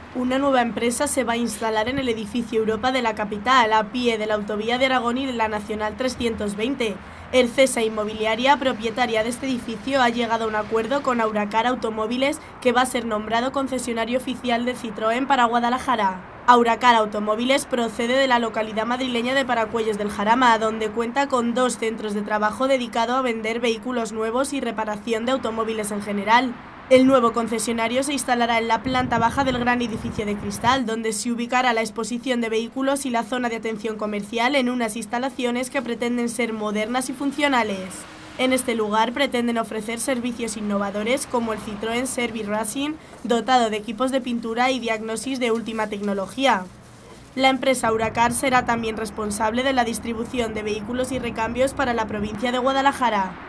Una nueva empresa se va a instalar en el edificio Europa de la capital, a pie de la autovía de Aragón y de la Nacional 320. Ercesa Inmobiliaria, propietaria de este edificio, ha llegado a un acuerdo con Auracar Automóviles, que va a ser nombrado concesionario oficial de Citroën para Guadalajara. Auracar Automóviles procede de la localidad madrileña de Paracuellos del Jarama, donde cuenta con 2 centros de trabajo dedicados a vender vehículos nuevos y reparación de automóviles en general. El nuevo concesionario se instalará en la planta baja del gran edificio de cristal, donde se ubicará la exposición de vehículos y la zona de atención comercial en unas instalaciones que pretenden ser modernas y funcionales. En este lugar pretenden ofrecer servicios innovadores como el Citroën Service Racing, dotado de equipos de pintura y diagnosis de última tecnología. La empresa Auracar será también responsable de la distribución de vehículos y recambios para la provincia de Guadalajara.